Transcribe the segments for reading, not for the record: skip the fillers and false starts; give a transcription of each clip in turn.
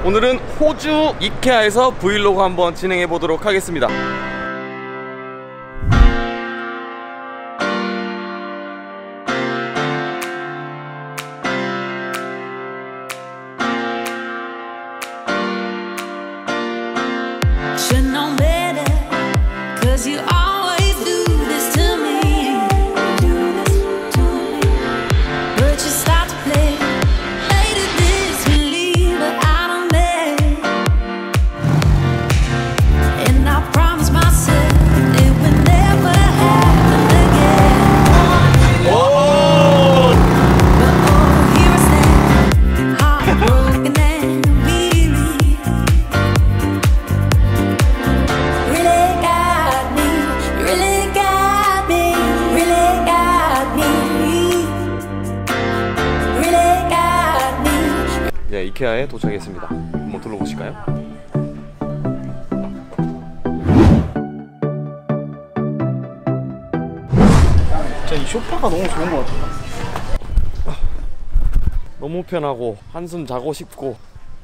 오늘은 호주 이케아에서 브이로그 한번 진행해 보도록 하겠습니다. 이케아에 도착했습니다. 한번 둘러보실까요? 진짜 이 소파가 너무 좋은 것 같아요. 너무 편하고 한숨 자고 싶고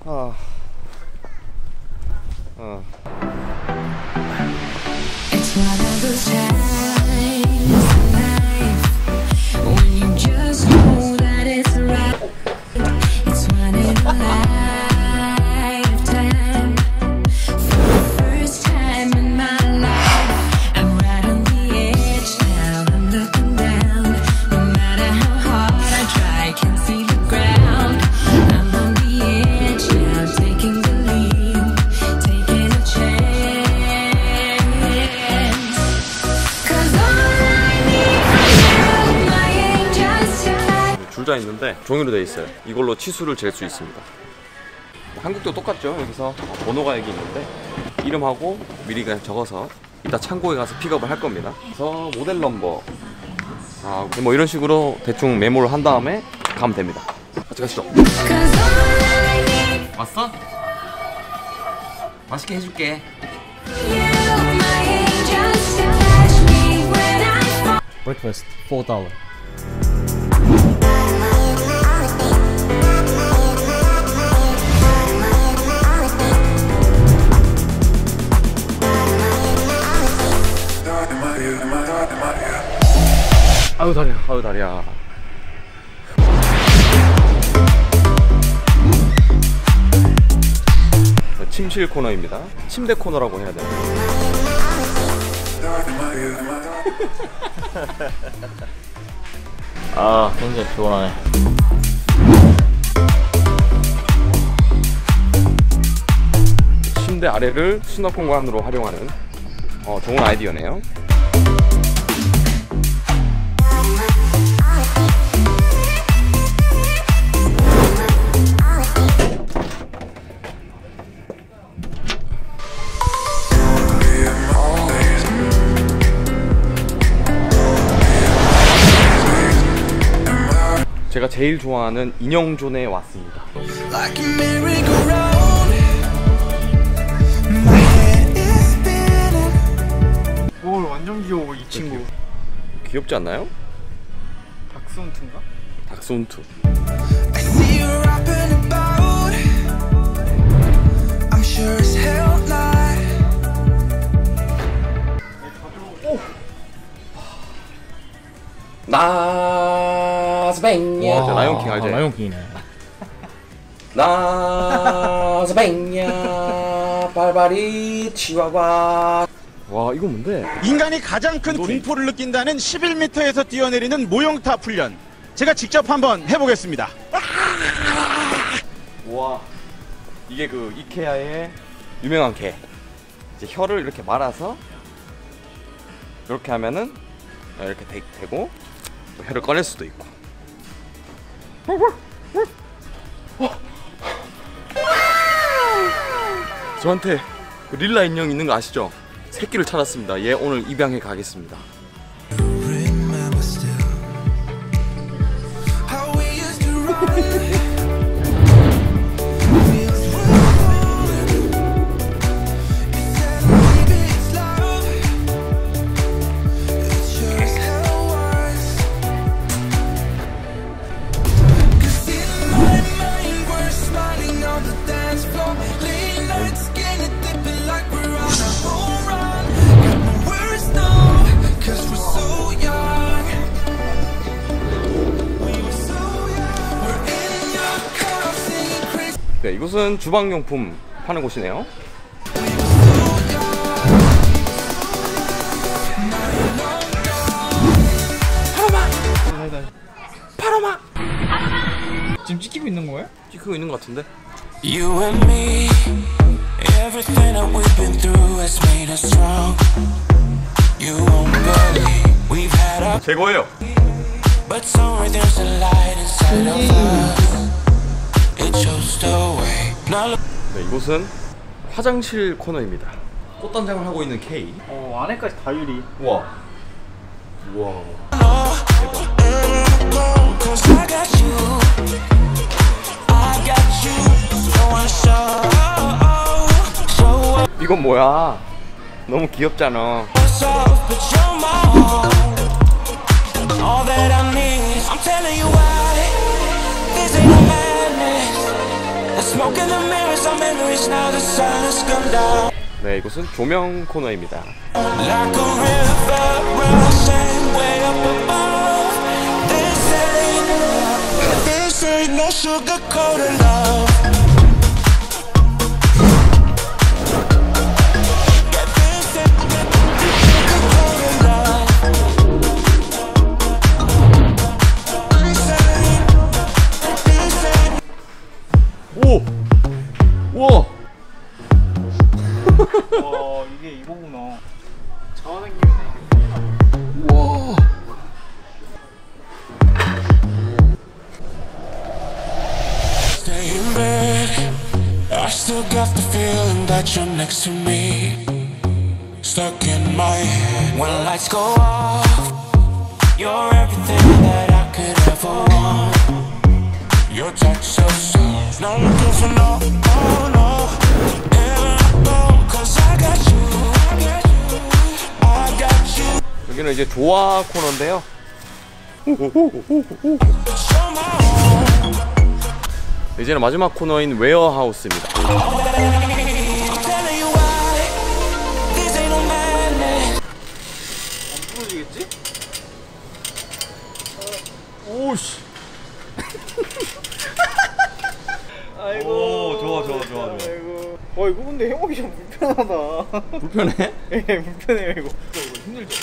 줄자 있는데 종이로 되어 있어요. 이걸로 치수를 잴 수 있습니다. 한국도 똑같죠. 여기서 번호가 여기 있는데 이름하고 미리 그냥 적어서 이따 창고에 가서 픽업을 할 겁니다. 그래서 모델 넘버 뭐 이런 식으로 대충 메모를 한 다음에 가면 됩니다. 같이 가시죠. 왔어? 맛있게 해줄게. Breakfast $4. 아유 다리야, 아유 다리야. 침실 코너입니다. 침대 코너라고 해야 되나? 굉장히 피곤하네. 침대 아래를 수납 공간으로 활용하는 좋은 아이디어네요. 제가 제일 좋아하는 인형존에 왔습니다. 오, 완전 귀여워 이 친구. 귀엽지 않나요? 닥스훈트인가? 닥스훈트. 나스베냐. 라이온킹 알지? 라이온킹이네. 나스베냐 발바리 치와와. 와, 이거 뭔데? 인간이 가장 큰 공포를 느낀다는 11m에서 뛰어내리는 모형탑 훈련. 제가 직접 한번 해보겠습니다. 와, 이게 그 이케아의 유명한 개. 이제 혀를 이렇게 말아서 이렇게 하면은 이렇게 되고 혀를 꺼낼 수도 있고. 저한테 릴라 인형 있는 거 아시죠? 새끼를 찾았습니다. 얘 오늘 입양해 가겠습니다. 네, 이곳은 주방용품 파는 곳이네요. 파로마! 지금 찍히고 있는 거예요? 찍히고 있는 것 같은데? You and me, everything that we've been through has made us strong. You won't believe we've had our 제거예요. but somewhere there's a light inside of us. It shows the way. Now look. 네, 이곳은 화장실 코너입니다. 꽃단장을 하고 있는 K. 안에까지 다 유리. 우와. 우와. Cause I got you, I got you. So I show up 이건 뭐야? 너무 귀엽잖아. myself, but you're my all. All that I need, I'm telling you why. This ain't no madness. The smoke in the mirrors, our memories now. The sun has come down. 네, 이곳은 조명 코너입니다. Like a river rushing way up above. This ain't no sugar-coated love. Yeah, this ain't sugar-coated love. This ain't 오! 우와! 와 이게 이거구나. 잡아당기면 우와! stay in bed. I still got the feeling that you're next to me. Stuck in my head. When lights go off, you're everything that I could ever want. Your touch so soft. Not looking for no, oh no. Never go, 'cause I got you, I got you, I got you. 여기는 이제 조화 코너인데요. But you're my all. 이제는 마지막 코너인 웨어하우스입니다. I'm telling you why. This ain't no madness. 안 부러지겠지? 오씨. 아이고. 오, 좋아. 아이고. 이거 근데 해먹기 좀 불편하다. 불편해? 예, 불편해요 이거. 이거 힘들죠?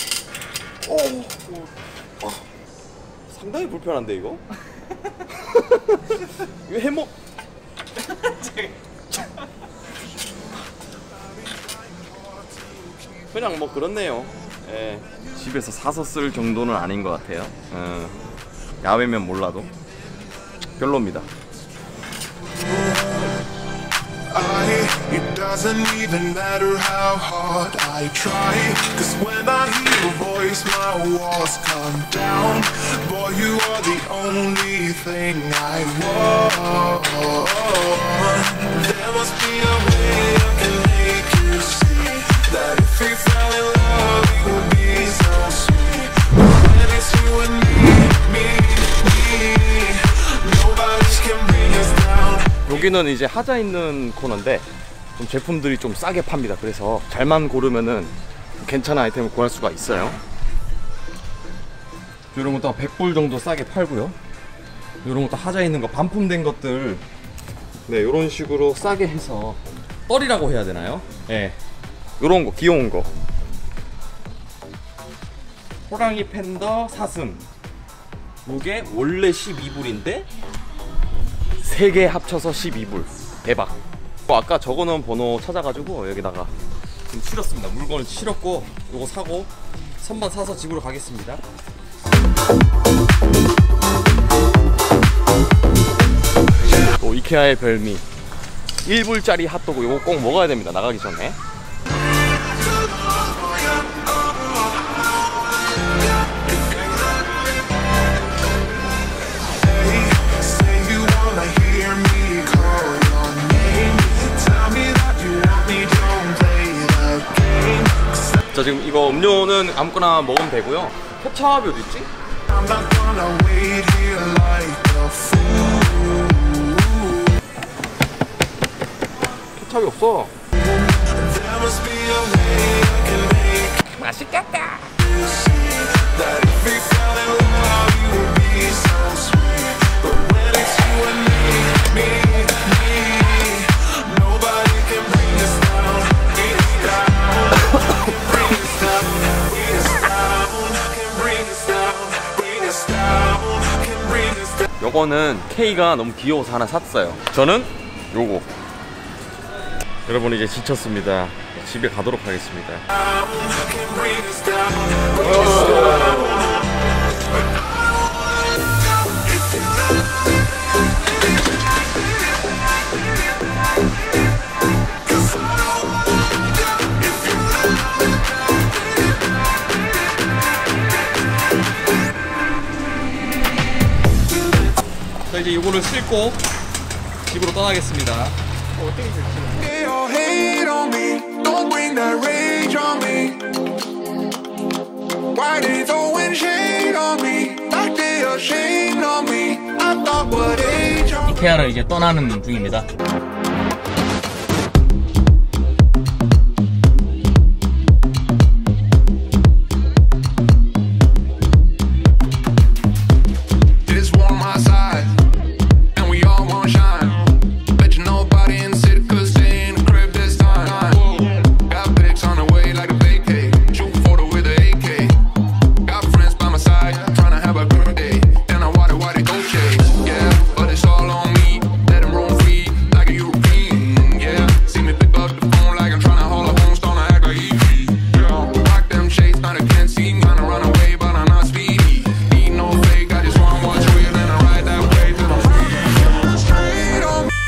상당히 불편한데 이거? 이거 해먹. 그냥 뭐 그렇네요. 예. 집에서 사서 쓸 정도는 아닌 것 같아요. 야외면 몰라도 별로입니다. It doesn't even matter how hard I try. Cause when I hear your voice, my walls come down. Boy, you are the only thing I want. There must be a way I can make you see that if we fell in love, it would be so sweet. But when it's you and me, nobody can bring us down. 여기는 이제 하자 있는 코너인데 좀 제품들이 좀 싸게 팝니다. 그래서 잘만 고르면은 괜찮은 아이템을 구할 수가 있어요. 이런 것도 100불 정도 싸게 팔고요. 이런 것도 하자 있는 거 반품된 것들, 네, 이런 식으로 싸게 해서 떨이라고 해야 되나요? 네, 이런 거 귀여운 거. 호랑이 팬더 사슴. 이게 원래 12불인데 3개 합쳐서 12불. 대박. 아까 적어놓은 번호 찾아가지고 여기다가 지금 실었습니다. 물건을 실었고 요거 사고 선반 사서 집으로 가겠습니다. 또 이케아의 별미 1불짜리 핫도그, 요거 꼭 먹어야 됩니다. 나가기 전에. 자, 지금 이거 음료는 아무거나 먹으면 되고요. 케찹이 어디 있지? I'm not gonna wait here like a fool. 케찹이 없어. There must be a way I can make 맛있겠다. you see that if we fell in love, you would be so sweet. But when it's you and me, 거는 K가 너무 귀여워서 하나 샀어요. 저는 요거. 여러분 이제 지쳤습니다. 집에 가도록 하겠습니다. 자, 이제 이거를 싣고 집으로 떠나겠습니다. They all hate on me. Don't bring that rage on me. Why they throwing shade on me? Like they ashamed on me. I thought what age on 이케아를 이제 떠나는 중입니다. It's warm outside, and we all want shine. Bet you nobody in the city could stay in the crib this time. Got pics on the way like a vacay. Shoot photo with an AK. Got friends by my side, trying to have a good day. And I water they go chase. Yeah, but it's all on me. Let them roam free like a European. Yeah, see me pick up the phone like I'm trying to hold a home stone. I act like easy. Yeah, rock them shades, now they can't see. Trying to run away, but I'm not speedy. Need no fake, I just want what's real, and I ride that way till I'm free. Straight on me.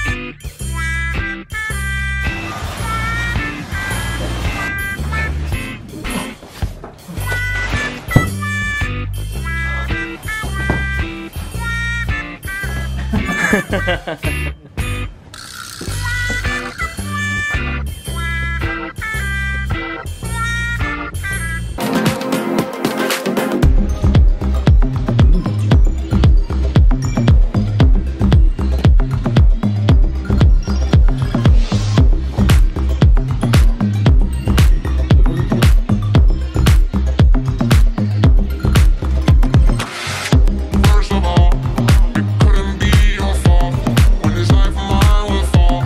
First of all, it couldn't be your fault when this life of mine will fall.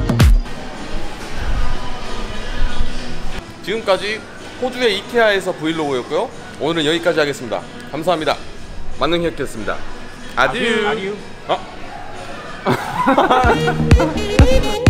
지금까지 호주의 이케아에서 브이로그였고요. 오늘은 여기까지 하겠습니다. 감사합니다. 만능혁이었습니다. 아듀. 아듀. 어?